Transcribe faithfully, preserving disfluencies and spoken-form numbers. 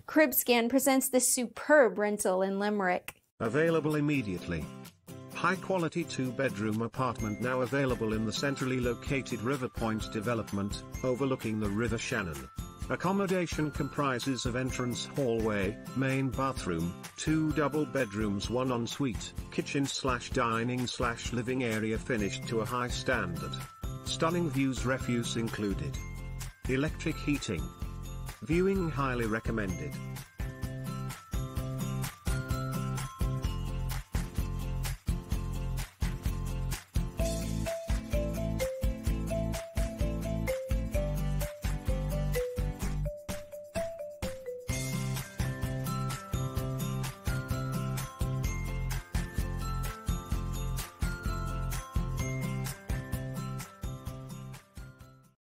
Cribscan presents this superb rental in Limerick. Available immediately. High-quality two-bedroom apartment now available in the centrally located River Point development, overlooking the River Shannon. Accommodation comprises of entrance hallway, main bathroom, two double bedrooms, one ensuite, kitchen slash dining slash living area finished to a high standard. Stunning views, refuse included. Electric heating. Viewing highly recommended.